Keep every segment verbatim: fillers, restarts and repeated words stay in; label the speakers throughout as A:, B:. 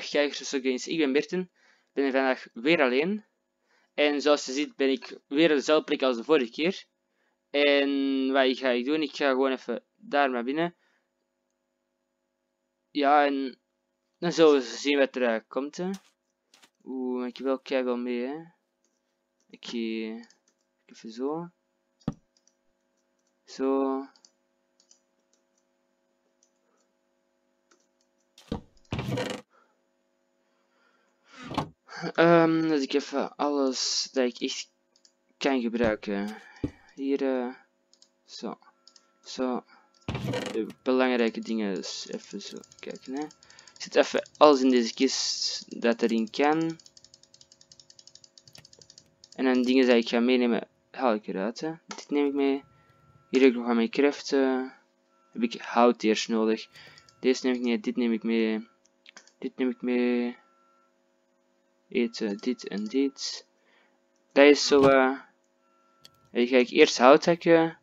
A: Dag kijkers van Games, ik ben Berten. Ik ben vandaag weer alleen. En zoals je ziet ben ik weer op dezelfde plek als de vorige keer. En wat ga ik doen? Ik ga gewoon even daar naar binnen. Ja, en dan zullen we zien wat er uh, komt. Hè. Oeh, maar ik heb wel kei wel mee, hè. Oké, okay. Even zo. Zo. Um, dat ik even alles dat ik echt kan gebruiken. Hier, uh, zo. Zo. De belangrijke dingen, dus even zo kijken. Hè. Ik zet even alles in deze kist dat erin kan. En dan dingen die ik ga meenemen, haal ik eruit. Hè. Dit neem ik mee. Hier heb ik nog aan mijn krachten. Heb ik hout eerst nodig. Deze neem ik niet, dit neem ik mee. Dit neem ik mee. Eten, dit en dit. Dat is zo. Uh, dan ga ik eerst hout hakken.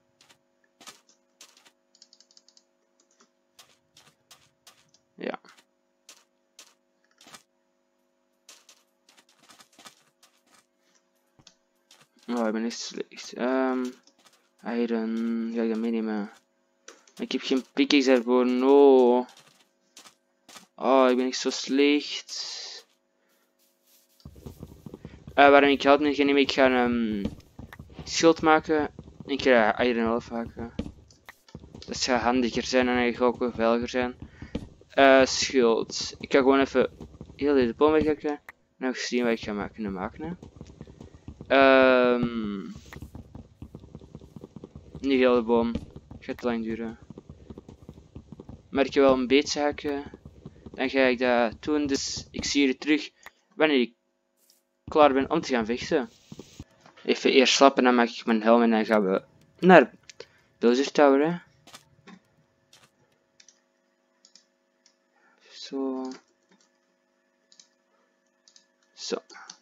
A: Ja. Oh, ik ben echt slecht. Um, iron, ga ik dat meenemen? Ik heb geen pickaxe ervoor, no. Oh, ik ben echt zo slecht. Uh, waarom ik hout niet ga nemen, ik ga een um, schild maken. Ik ga iron elf haken. Dat gaat handiger zijn en eigenlijk ook wel veiliger zijn. Uh, schild. Ik ga gewoon even heel deze boom weghakken. En nog zien wat ik ga maken, kunnen maken. Hè. Um, niet heel de boom. Gaat te lang duren. Maar ik ga wel een beetje hakken. Dan ga ik dat doen. Dus ik zie jullie terug wanneer ik klaar ben om te gaan vechten. Even eerst slapen, dan maak ik mijn helm en dan gaan we naar Bowser Tower. Hè. Zo. Zo.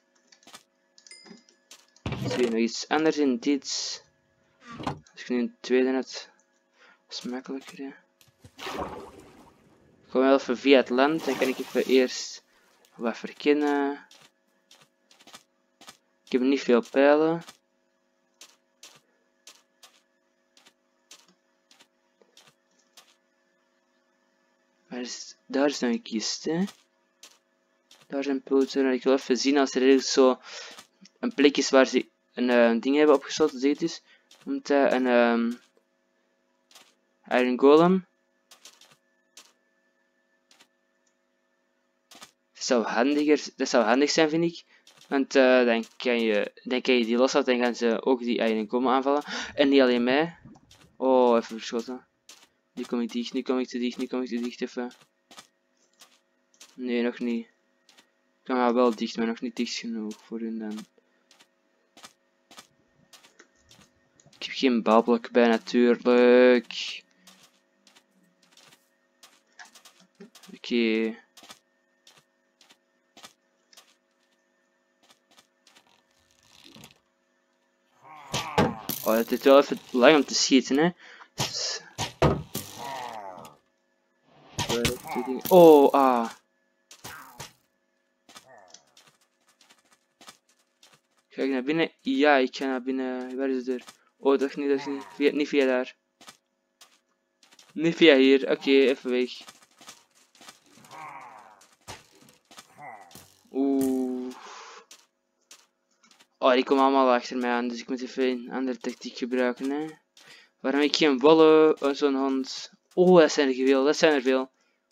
A: Zie je nog iets anders in dit? Als ik nu een tweede net, is makkelijker. Hè. Ik ga wel even via het land, dan kan ik even eerst wat verkennen. Ik heb niet veel pijlen. Maar is, daar is nog een kist, hè. Daar zijn pulten. Ik wil even zien als er ergens zo een plek is waar ze een uh, ding hebben opgesloten, zie het is. Noemt hij een um, Iron Golem. Dat zou handiger, dat zou handig zijn, vind ik. Want uh, dan, kan je, dan kan je die loslaten en gaan ze ook die Iron Golem aanvallen. En niet alleen mij. Oh, even verschoten. Nu kom ik dicht, nu kom ik te dicht, nu kom ik te dicht even. Nee, nog niet. Ik kan maar wel dicht, maar nog niet dicht genoeg voor hun dan. Ik heb geen bouwblok bij natuurlijk. Oké. Okay. Oh, het is wel even lang om te schieten, hè. Oh, ah. Ga ik naar binnen? Ja, ik ga naar binnen. Waar is de deur? Oh, dat niet, dat niet. Via, niet via daar. Niet via hier. Oké, okay, even weg. Oeh. Oh, die komen allemaal achter mij aan, dus ik moet even een andere tactiek gebruiken, hè. Waarom heb ik geen wollen? Oh, zo'n hond. Oh, dat zijn er veel, dat zijn er veel.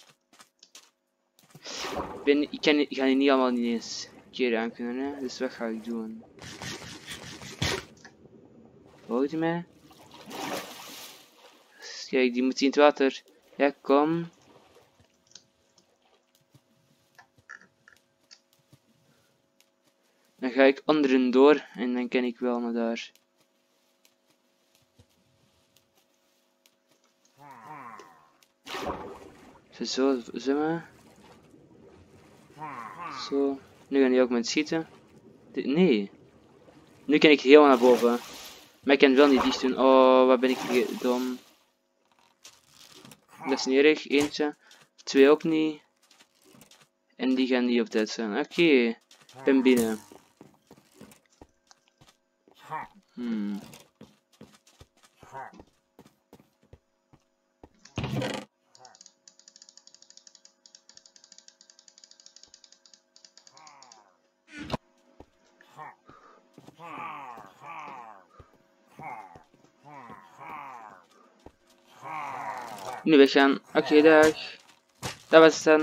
A: Ik, ben, ik, kan, ik ga die niet allemaal niet eens een keer aan kunnen, hè. Dus wat ga ik doen? Volgt u mij? Kijk, die moet in het water. Ja, kom. Dan ga ik onderen door en dan kan ik wel naar daar. Zo, zwemmen. Zo. Nu kan hij ook met schieten. Nee. Nu kan ik helemaal naar boven. Maar ik kan het wel niet dicht doen. Oh, wat ben ik dom. Dat is niet erg. Eentje. Twee ook niet. En die gaan niet op dit zijn. Oké, okay. Ik ben binnen. Hmm. Nu weggaan. Oké, okay, dag. Dat was het dan.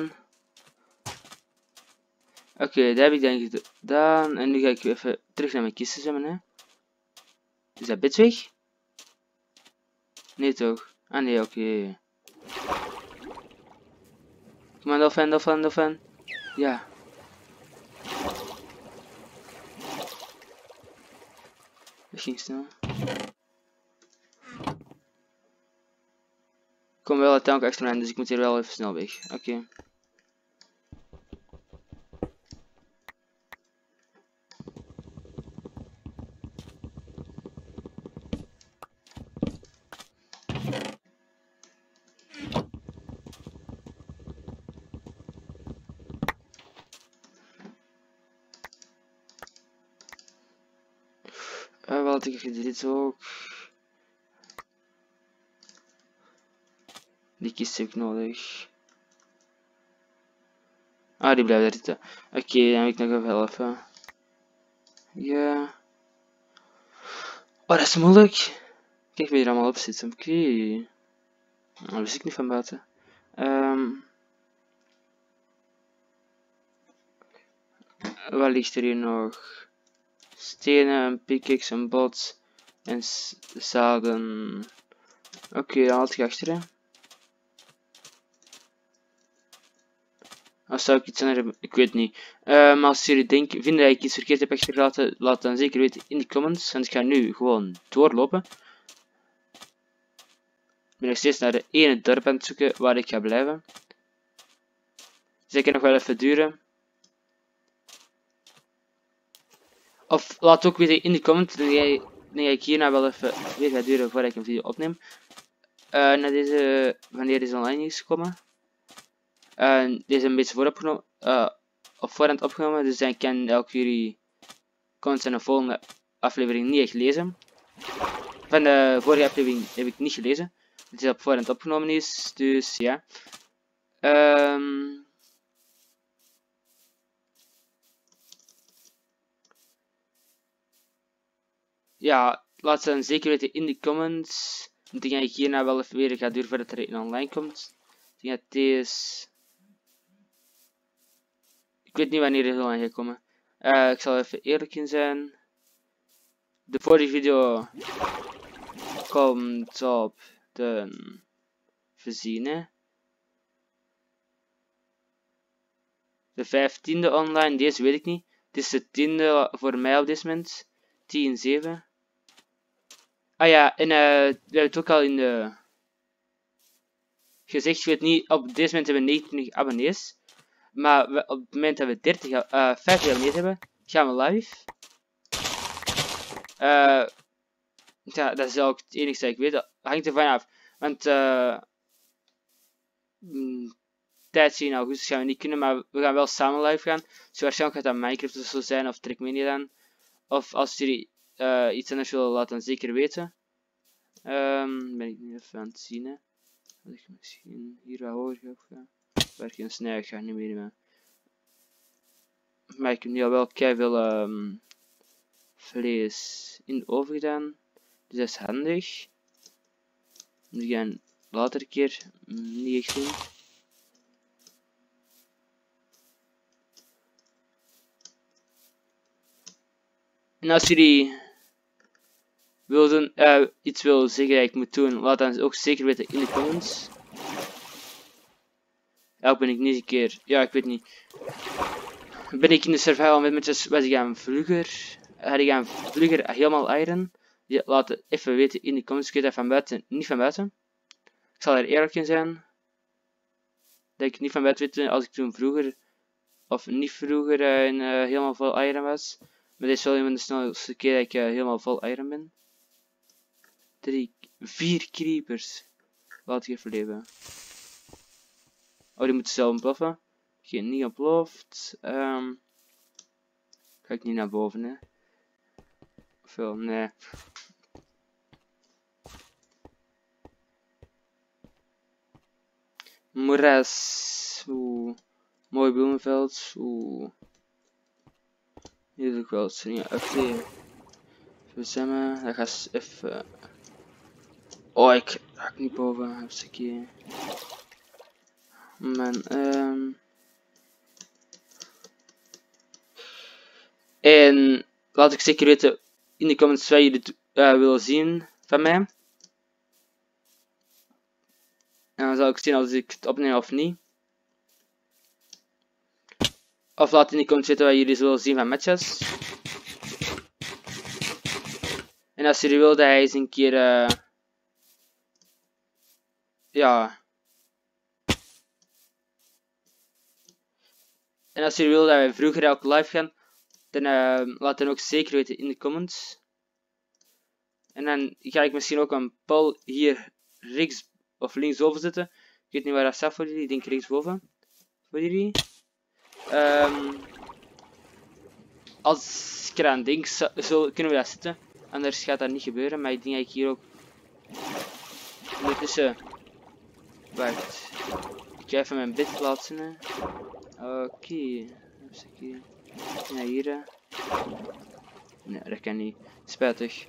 A: Oké, okay, dat heb ik dan gedaan. En nu ga ik even terug naar mijn kisten zwemmen. Hè. Is dat bed weg? Nee toch? Ah nee, oké. Okay. Kom maar, dolfijn, dolfijn, dolfijn. Ja. Dat ging snel. Ik kom wel uiteindelijk achter mij, dus ik moet hier wel even snel weg. Oké. Okay. Uh, wat ik dit ook. Die kist heb ik nodig. Ah, die blijft er zitten. Oké, okay, dan heb ik nog even helpen. Ja. Oh, dat is moeilijk. Kijk, wie er allemaal op zit. Oké. Okay. Nou, dat wist ik niet van buiten. Um, wat ligt er hier nog? Stenen, een pickaxe, een bot en zaden. Oké, okay, dan haal ik achter. Als zou ik iets aan hebben, ik weet niet. Maar um, als jullie denken, vinden dat ik iets verkeerd heb achtergelaten, laat dan zeker weten in de comments. Want ik ga nu gewoon doorlopen. Ik ben nog steeds naar de ene dorp aan het zoeken waar ik ga blijven. Zeker nog wel even duren. Of laat ook weten in de comments dat jij, dat ik hierna wel even weer ga duren voordat ik een video opneem. Uh, naar deze, wanneer deze online is gekomen. Uh, deze is een beetje vooropgenomen, uh, op voorhand opgenomen, dus dan kan elk jullie comments en de volgende aflevering niet echt lezen. Van de vorige aflevering heb ik niet gelezen, dat het op voorhand opgenomen is, dus ja. Um, ja, laat ze dan zeker weten in de comments. Want dan ga ik hierna wel even weer gaan duren voordat er een online komt. Ik denk dat deze... Ik weet niet wanneer het online gaat komen. Uh, ik zal even eerlijk in zijn. De vorige video komt op de veertiende. De vijftiende online, deze weet ik niet. Het is de tiende voor mij op dit moment. tien zeven. Ah ja, en uh, we hebben het ook al in de... gezegd, ik weet niet, op dit moment hebben we negenentwintig abonnees. Maar we, op het moment dat we dertig, uh, vijftig abonnees hebben, gaan we live. Uh, ja, dat is ook het enige dat ik weet. Dat hangt ervan af. Want uh, mm, tijdens in augustus gaan we niet kunnen, maar we gaan wel samen live gaan. Dus waarschijnlijk gaat dat Minecraft of zo zijn, of Trackmania dan. Of als jullie uh, iets anders willen, laat dan zeker weten. Um, ben ik nu even aan het zien. Hè. Dat ik misschien hier wat hoger ga gaan. Waar ik een snij ga niet meer mee. Maar ik heb nu al wel keiveel um, vlees in de oven gedaan. Dus dat is handig. Die gaan later een keer niet echt doen. En als jullie wilden, uh, iets willen zeggen dat ik moet doen, laat dan ook zeker weten in de comments. Ja, ben ik niet een keer, ja ik weet niet. Ben ik in de survival met metjes, was ik aan vroeger, had ik aan vroeger helemaal iron. Ja, laat het even weten in de comments, ik weet dat van buiten, niet van buiten. Ik zal er eerlijk in zijn. Dat ik niet van buiten weet als ik toen vroeger, of niet vroeger, uh, in, uh, helemaal vol iron was. Maar dit is wel een van de snelste keer dat ik uh, helemaal vol iron ben. Drie, vier creepers. Laat ik even leven. Oh, die moeten zelf ontploffen. Geen niet ontploft. Um, ga ik niet naar boven, hè? Veel, nee. Moeras. Oeh. Mooi bloemenveld. Oeh. Hier doe ik wel het ja, update. Even zwemmen. Dan ga ik even. Oh, ik raak niet boven. Een stukje. Man, um. En laat ik zeker weten in de comments wat jullie uh, willen zien van mij. En dan zal ik zien als ik het opneem of niet. Of laat in de comments weten wat jullie willen zien van matches. En als jullie willen dat hij eens een keer... Uh, ja... En als jullie willen dat wij vroeger ook live gaan, dan uh, laat dan ook zeker weten in de comments. En dan ga ik misschien ook een poll hier rechts of linksboven zetten. Ik weet niet waar dat staat voor jullie, ik denk rechtsboven. Voor jullie. Um, als ik eraan denk, zo, zo kunnen we dat zetten. Anders gaat dat niet gebeuren, maar ik denk dat ik hier ook... Ondertussen... Wacht. Ik ga even mijn bed plaatsen. Oké. Okay. Even naar hier. Nee, dat kan niet. Spijtig.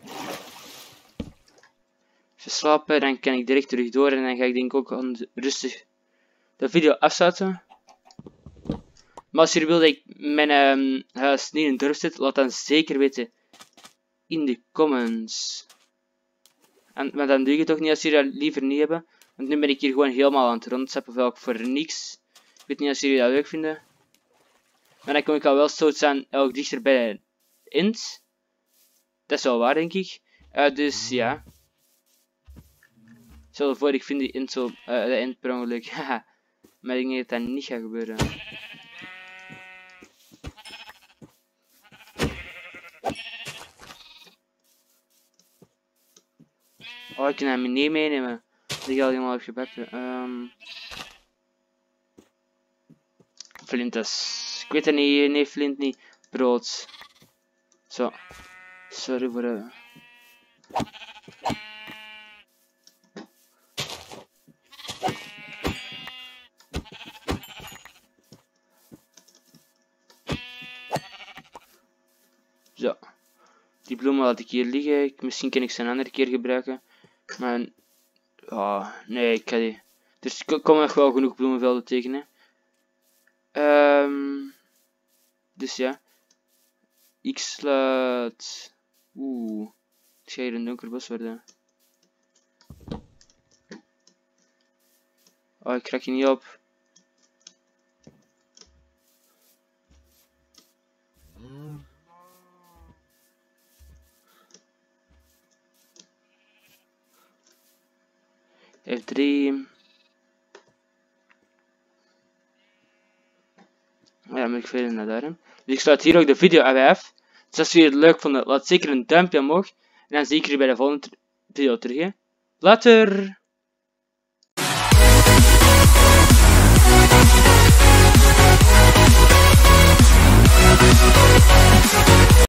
A: Even slapen, dan kan ik direct terug door en dan ga ik denk ik ook rustig de video afsluiten. Maar als jullie willen dat ik mijn um, huis niet in het dorp zet, laat dan zeker weten in de comments. En, maar dan doe ik het toch niet als jullie dat liever niet hebben. Want nu ben ik hier gewoon helemaal aan het rondzappen, welk voor niks. Ik weet niet als jullie dat leuk vinden. Maar dan kom ik al wel stoot aan elk dichter bij de end. Dat is wel waar, denk ik. Uh, dus ja. Stel voor, ik vind die end zo, uh, de end per ongeluk. Haha. Maar ik denk dat dat niet gaat gebeuren. Oh, ik kan hem niet meenemen. Die ga helemaal heb gebakken. Um... Flintes. Ik weet het niet. Nee, flint niet. Brood. Zo. Sorry voor de... Zo. Die bloemen laat ik hier liggen. Ik, misschien kan ik ze een andere keer gebruiken. Maar... Oh, nee, ik ga die... Er komen nog wel genoeg bloemenvelden tegen, hè. Um, dus ja. Ik sluit... Oeh. Het gaat hier een donker bos worden. Oh, ik krijg je niet op. F drie. Ja, moet ik verder naar daar. Dus ik sluit hier ook de video af. Dus als jullie het leuk vonden, laat zeker een duimpje omhoog. En dan zie ik jullie bij de volgende video terug. Hè. Later!